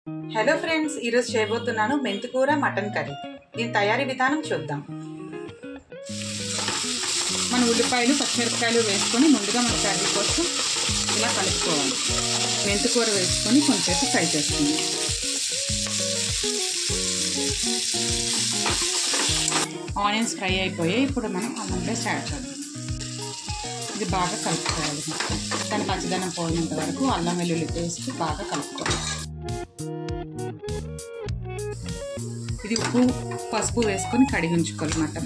Hello friends, ఈరోజు చేయబోతున్నాను మెంతికూర మటన్ కర్రీ. దీని తయారీ విధానం చూద్దాం. మన ఉల్లిపాయలు పచ్చిమిరపకాయలు వేసుకొని ముందుగా మన కర్రీ కోసం ఇలా కలుపుకోవాలి. మెంతికూర వేసుకొని కొంచెంసేపు ఫ్రై చేసుకుందాం. ఆనియన్స్ ఫ్రై అయిపోయాయి. ఇప్పుడు మనం అల్లం పేస్ట్ యాడ్ చేద్దాం. ఇది బాగా కలుపుకోవాలి. దాని పచ్చదనం పోయినంత వరకు అల్లం వెల్లుల్లి పేస్ట్ బాగా కలుపుకోవాలి. ఇది ఉప్పు పసుపు వేసుకొని కడిగి ఉంచుకోవాలి మటన్.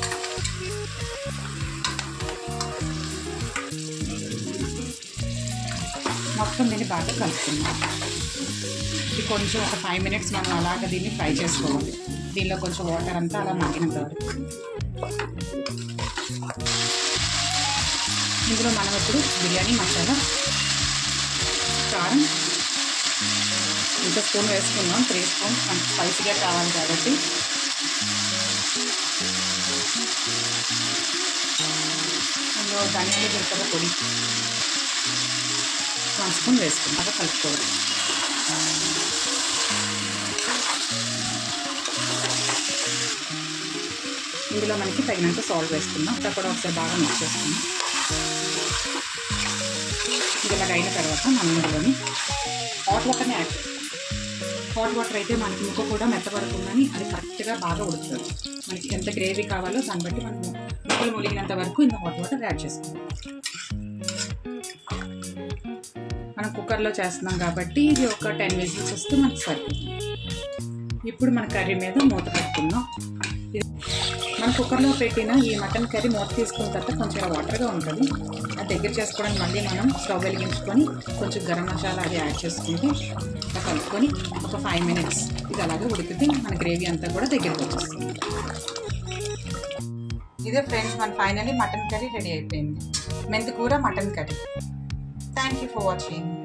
మొత్తం దీన్ని బాగా కలుపుకుందాం. ఇది కొంచెం ఒక 5 minutes మనం అలాగ దీన్ని ఫ్రై చేసుకోవాలి. దీనిలో కొంచెం వాటర్ అంతా అలా మగ్గినంత వరకు. ఇందులో మనం ఇప్పుడు బిర్యానీ మసాలా, కారం ఇంత స్పూన్ వేసుకున్నాం. 3 స్పూన్స్ మనకు స్పైసీగా కావాలి కాబట్టి. ఇందులో ధనియాలు జీలకర్ర పొడి 1 స్పూన్ వేసుకుని బాగా కలుపుకోవాలి. ఇందులో మనకి తగినంత సాల్ట్ వేసుకుందాం. అక్కడ కూడా ఒకసారి బాగా మిక్స్ చేసుకుందాం. ఇది ఇలాగ అయిన తర్వాత మనం ఇందులోని హాట్ వాటర్ని యాడ్ చేస్తాం. హాట్ వాటర్ అయితే మనకి ముక్క కూడా మెత్తపడుతుందని అది కరెక్ట్గా బాగా ఉడుకుతుంది. మనకి ఎంత గ్రేవీ కావాలో దాన్ని బట్టి మనం ముక్కలు ములిగినంత వరకు ఇంత హాట్ వాటర్ యాడ్ చేసుకుంటాం. మనం కుక్కర్లో చేస్తున్నాం కాబట్టి ఇది ఒక 10 whistles వస్తే మనకి సరిపోతుంది. ఇప్పుడు మన కర్రీ మీద మూత పెట్టుకుందాం. మన కుక్కర్లో పెట్టిన ఈ మటన్ కర్రీ మూత తీసుకున్న తర్వాత కొంచెం వాటర్గా ఉంటుంది. అది దగ్గర చేసుకోవడానికి మళ్ళీ మనం స్టవ్ వెలిగించుకొని కొంచెం గరం మసాలా అది యాడ్ చేసుకుంటే ఇలా కలుపుకొని ఒక 5 minutes ఇది అలాగే ఉడికితే మన గ్రేవీ అంతా కూడా దగ్గరికి వచ్చేస్తుంది. ఇదే ఫ్రెండ్స్, మన ఫైనల్లీ మటన్ కర్రీ రెడీ అయిపోయింది. మెంతికూర mutton curry. Thank you for watching.